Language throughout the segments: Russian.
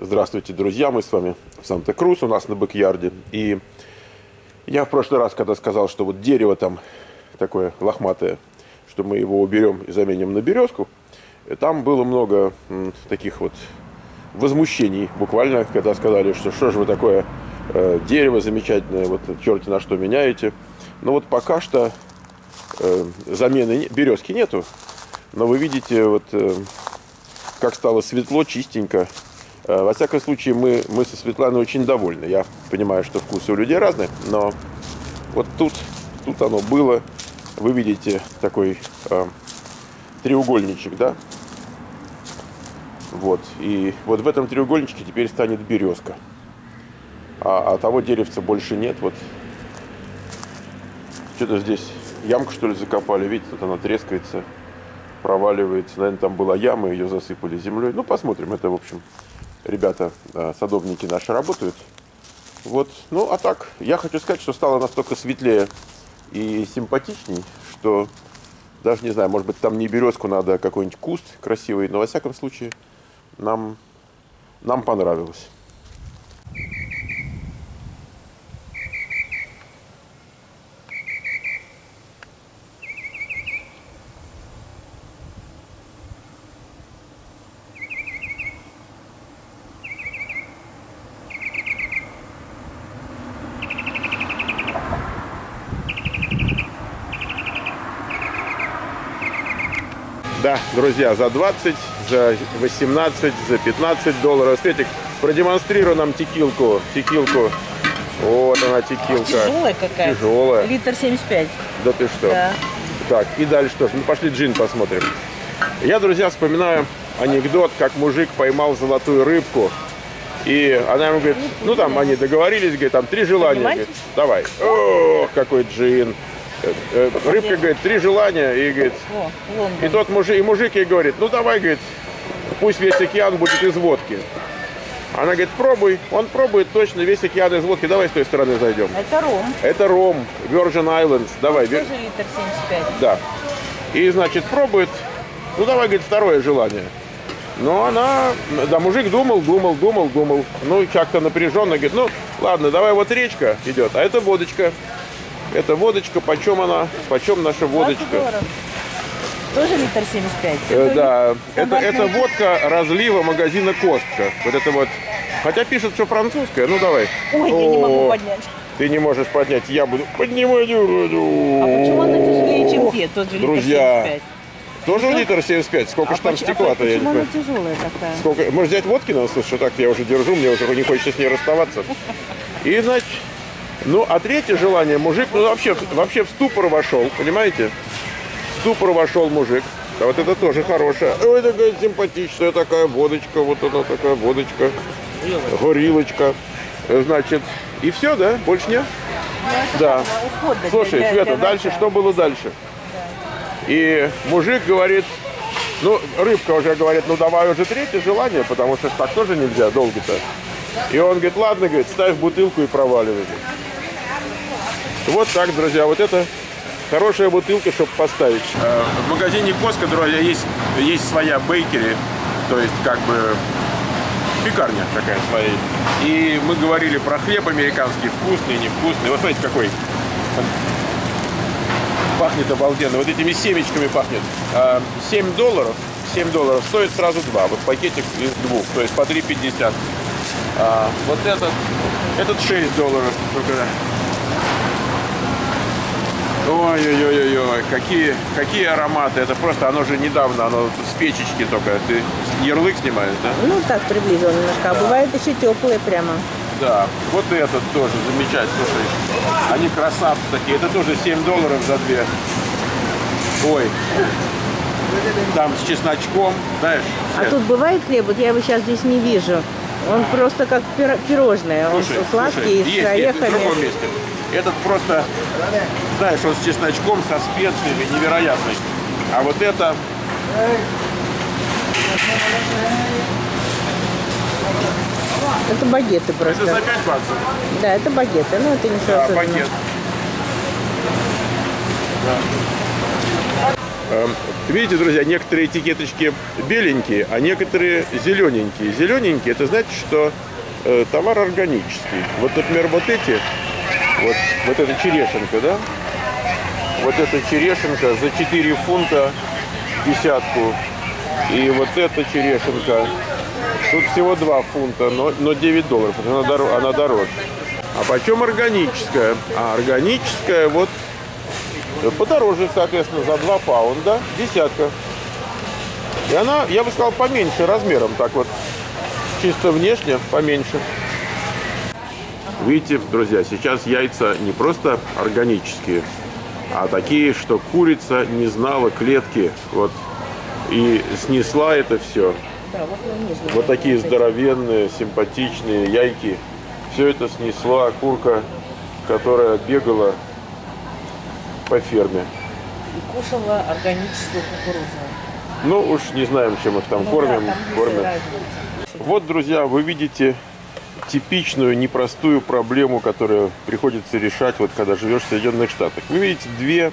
Здравствуйте, друзья, мы с вами в Санта-Крус, у нас на бэк-ярде. И я в прошлый раз, когда сказал, что вот дерево там такое лохматое, что мы его уберем и заменим на березку, там было много таких вот возмущений, буквально, когда сказали, что же вы такое дерево замечательное, вот черти на что меняете. Но вот пока что замены березки нету, но вы видите, вот как стало светло, чистенько. Во всяком случае, мы со Светланой очень довольны. Я понимаю, что вкусы у людей разные, но вот тут оно было. Вы видите такой треугольничек, да? Вот. И вот в этом треугольничке теперь станет березка. А того деревца больше нет. Вот. Что-то здесь ямку, что ли, закопали. Видите, тут она трескается, проваливается. Наверное, там была яма, ее засыпали землей. Ну, посмотрим. Это, в общем, ребята, садовники наши работают. Вот. Ну, а так, я хочу сказать, что стало настолько светлее и симпатичней, что даже не знаю, может быть, там не березку надо, а какой-нибудь куст красивый. Но, во всяком случае, нам понравилось. Да, друзья, за 20, за 18, за 15 долларов. Светик, продемонстрируй нам текилку. Вот она, текилка. Тяжелая какая. Тяжелая. Литр 75. Да ты что? Да. Так, и дальше что? Ну, пошли джин посмотрим. Я, друзья, вспоминаю анекдот, как мужик поймал золотую рыбку. И она ему говорит, ну там они договорились, говорит, там 3 желания. Говорит, давай. Ох, какой джин. Рыбка говорит, 3 желания, и говорит, и тот мужик ей говорит, ну давай, говорит, пусть весь океан будет из водки. Она говорит, пробуй, он пробует точно весь океан из водки, давай с той стороны зайдем. Это ром. Это ром, Virgin Islands, давай. Тоже литр 75. Да. И, значит, пробует, ну давай, говорит, второе желание. Но она, да, мужик думал, ну как-то напряженно, говорит, ну ладно, давай, вот речка идет, а это водочка. Это водочка, почем она? Почем наша водочка? Тоже литр 75? Да, это водка разлива магазина Костка. Вот это вот. Хотя пишут, что французская. Ну давай. Ой, я не могу поднять. Ты не можешь поднять, я буду поднимать. А почему она тяжелее, чем те? Тот же друзья, литр 75. Тоже литр 75? Сколько ж там стекла-то? Почему она тяжелая такая? Сколько? Может взять водки на слушай, что так я уже держу, мне уже не хочется с ней расставаться. И, значит, ну, а третье желание, мужик, ну, вообще в ступор вошел, понимаете? В ступор вошел мужик. А вот это тоже хорошая. Ой, такая симпатичная такая водочка, вот она такая водочка. Горилочка. Значит, и все, да? Больше нет? Да. Слушай, Света, дальше, что было дальше? И мужик говорит, ну, рыбка уже говорит, ну, давай уже третье желание, потому что так тоже нельзя долго-то. И он говорит, ладно, говорит, ставь бутылку и проваливай. Вот так, друзья, вот это хорошая бутылка, чтобы поставить. В магазине Costco, друзья, есть своя бейкери, то есть как бы пекарня такая своя. И мы говорили про хлеб американский, вкусный, невкусный. Вот смотрите, какой пахнет обалденно. Вот этими семечками пахнет. 7 долларов стоит сразу 2. Вот пакетик из 2, то есть по 3,50. Вот этот 6 долларов. Ой-ой-ой-ой, какие ароматы. Это просто, оно же недавно, оно с печечки только. Ты ярлык снимаешь, да? Ну, так приблизил немножко. А да. Бывает еще теплые прямо. Да, вот этот тоже замечательный. Слушай, они красавцы такие. Это тоже 7 долларов за 2. Ой, там с чесночком, знаешь. А тут бывает хлеб? Вот я его сейчас здесь не вижу. Он просто как пирожное. Он сладкий, с орехами. В другом месте. Этот просто, знаешь, он с чесночком, со специями, невероятный. А вот это... Это багеты просто. Это за 5 баксов. Да, это багеты. Ну, это ничего особенного. Багет. Да. Видите, друзья, некоторые этикеточки беленькие, а некоторые зелененькие. Зелененькие, это значит, что товар органический. Вот, например, вот эти, вот эта черешенка, да? Вот эта черешенка за 4 фунта десятку. И вот эта черешенка, тут всего 2 фунта, но $9. Она дороже. А почем органическая? А органическая вот подороже, соответственно, за 2 паунда десятка. И она, я бы сказал, поменьше размером, так вот, чисто внешне поменьше. Видите, друзья, сейчас яйца не просто органические, а такие, что курица не знала клетки, вот, и снесла это все. Да, вот такие здоровенные, симпатичные яйки. Все это снесла курка, которая бегала по ферме. И кушала органическую кукурузу. Ну уж не знаем, чем их там кормим. Вот, друзья, вы видите типичную, непростую проблему, которую приходится решать, вот когда живешь в Соединенных Штатах. Вы видите 2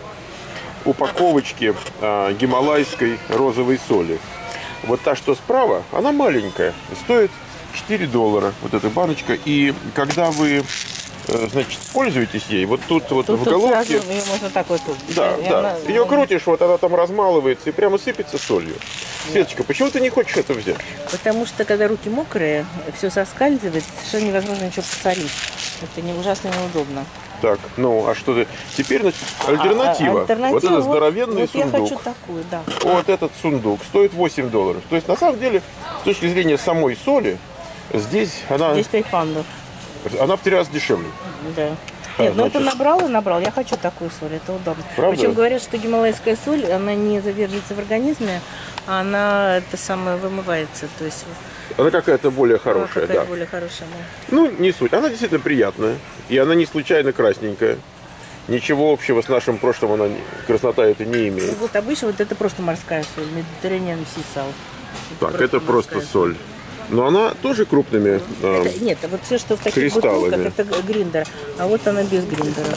упаковочки гималайской розовой соли. Вот та, что справа, она маленькая, стоит $4, вот эта баночка. И когда вы, значит, пользуетесь ей, вот тут вот в головке... Ее можно так вот... Да, да. Ее крутишь, вот она там размалывается и прямо сыпется солью. Светочка, почему ты не хочешь это взять? Потому что, когда руки мокрые, все соскальзывает, совершенно невозможно ничего посолить. Это ужасно неудобно. Так, ну, а что ты... Теперь, значит, альтернатива. Альтернатива, вот этот здоровенный вот сундук. Я хочу такую, да. Вот этот сундук стоит $8. То есть, на самом деле, с точки зрения самой соли, здесь она... Здесь 5 фунтов. Она в 3 раза дешевле. Да. Нет, ну это набрал и набрал. Я хочу такую соль, это удобно. Правда? Причем говорят, что гималайская соль, она не задерживается в организме, а она это самое вымывается. То есть она какая-то более хорошая, да. Более хорошая, да. Ну, не суть. Она действительно приятная. И она не случайно красненькая. Ничего общего с нашим прошлым она, краснота это не имеет. Ну, вот обычно вот это просто морская соль, Mediterranean sea salt. Так, это просто соль. Но она тоже крупными нет, вот все, что в таких бутылках, это гриндер. А вот она без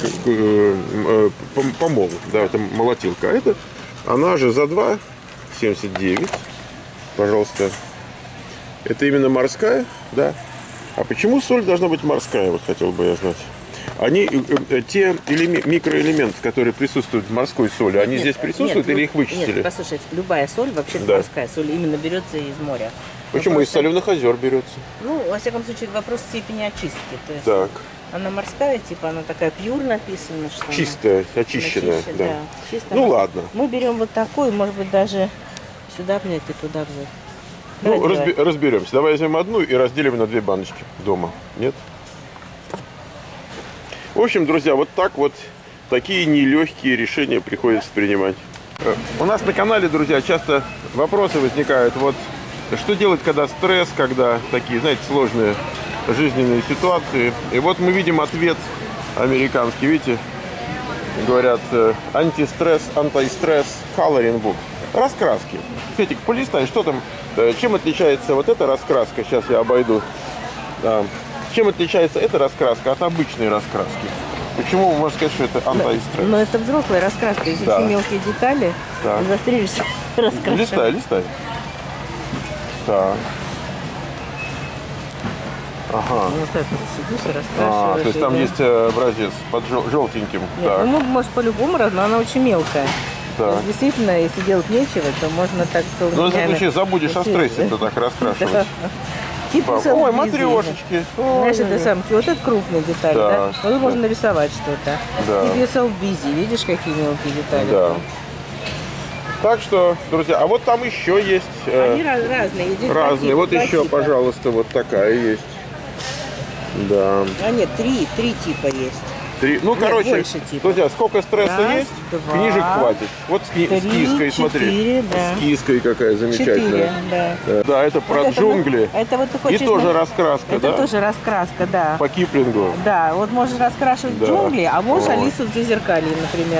гриндера. Помол, да, это молотилка. А это, она же за 2,79. Пожалуйста. Это именно морская, да. А почему соль должна быть морская, вот хотел бы я знать. Они, те микроэлементы, которые присутствуют в морской соли, они здесь присутствуют или их вычистили? Нет, послушайте, любая соль, вообще морская соль, именно берется из моря. Почему из соленых озер берется? Ну, во всяком случае, вопрос степени очистки. То есть так. Она морская, типа, она такая пьюр написана, что чистая, очищенная, да. Чистая. Ну ладно. Мы берем вот такой, может быть, даже сюда взять и туда взять. Ну, разберемся. Давай возьмем одну и разделим на 2 баночки дома. Нет? В общем, друзья, вот так вот такие нелегкие решения приходится принимать. У нас на канале, друзья, часто вопросы возникают. Вот что делать, когда стресс, когда такие, знаете, сложные жизненные ситуации. И вот мы видим ответ американский. Видите, говорят, антистресс, антистресс, coloring book. Раскраски. Светик, полистай, что там, чем отличается вот эта раскраска? Сейчас я обойду. Да. Чем отличается эта раскраска от обычной раскраски? Почему можно сказать, что это антистресс? Но это взрослая раскраска, здесь очень мелкие детали. Так. Застрелишься раскраской. Листай. Так. Ага. Вот это сидишь и раскрашиваешь. То есть там есть образец под желтеньким. Нет, так. ну, может, по-любому раз, но она очень мелкая. То есть, действительно, если делать нечего, то можно так целыми днями. Ну, если вообще забудешь о стрессе, то так раскрашивать. Типа ой, матрешечки. Знаешь, это самки, вот это крупные детали, да? Вот можно нарисовать что-то. TBSL Busy, видишь, какие мелкие детали? Да. Так что, друзья, а вот там еще есть... Они разные. Разные. Вот еще, пожалуйста, вот такая есть. Да. А нет, три типа есть. Ну, нет, короче, друзья, сколько стресса есть, 2, книжек хватит. Вот с киской, смотри. Да. С киской какая замечательная. 4, да, это про вот джунгли. Это вот ты хочешь, и тоже раскраска, это тоже раскраска, да. По Киплингу. Да, вот можешь раскрашивать джунгли, а можешь Алису в Зазеркалье, например.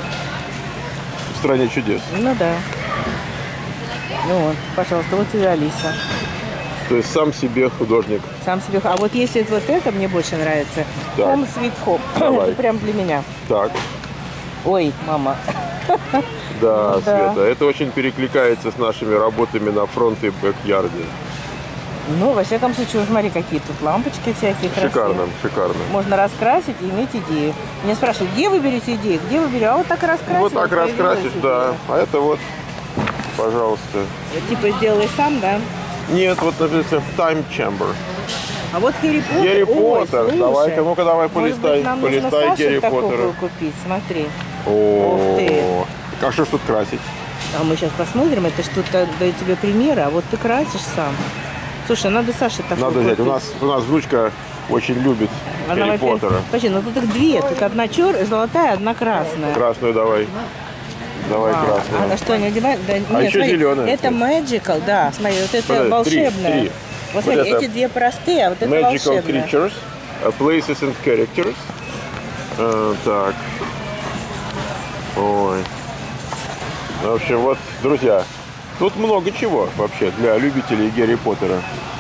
В стране чудес. Ну да. Ну вот, пожалуйста, вот тебе Алиса. То есть сам себе художник. Сам себе. А вот если вот это мне больше нравится. Так. Home Sweet Home. Это прям для меня. Так. Ой, мама. Да, Ну, да. Света, это очень перекликается с нашими работами на фронт и бэк-ярде. Ну, во всяком случае, вот смотри, какие тут лампочки всякие красивые. Шикарно, шикарно. Можно раскрасить и иметь идею. Меня спрашивают, где вы берете идеи? Где вы берете? А вот так раскрасить. Вот так появилась раскрасишь, да. идея. А это вот, пожалуйста. Типа сделай сам, да? Нет, вот написано Time Chamber. А вот Гарри Поттер. Гарри Ой, Поттер. слушай, Давай-ка, ну-ка, давай, может быть, полистай. нам нужно Полистай Саше Гарри такого Поттера. купить, смотри. О, а что ж тут красить? А мы сейчас посмотрим, это что-то даю тебе примеры, а вот ты красишь сам. Слушай, надо Саше такой Надо взять. купить. У нас внучка очень любит Она, Гарри во-первых, Поттера. Подожди, ну тут их две. Тут одна золотая, одна красная. Красную давай. Давай красную. А что, они одевают? Да, нет, еще смотри, зеленая. Это magical, да. Смотри, вот это Подожди, волшебное. три. Вот смотри, Вот это эти две простые, а вот это Magical волшебное. Creatures, Places and Characters. Так. Ой. В общем, вот, друзья, тут много чего вообще для любителей Гарри Поттера.